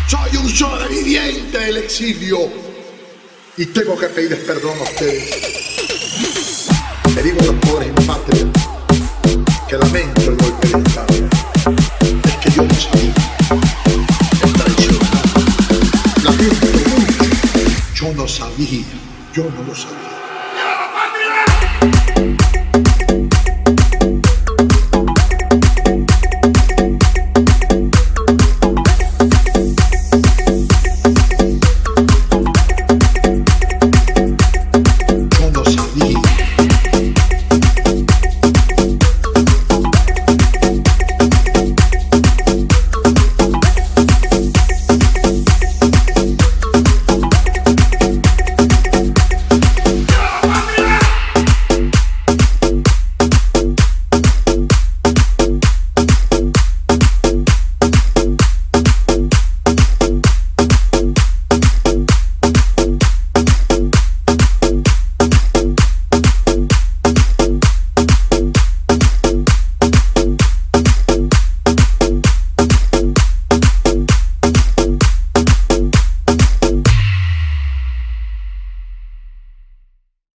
Soy un sobreviviente del exilio y tengo que pedirles perdón a ustedes. Le digo a los pobres en patria que lamento el golpe de estado. Es que yo no sabía. Es traicionado. Lamento mucho. Yo no lo sabía.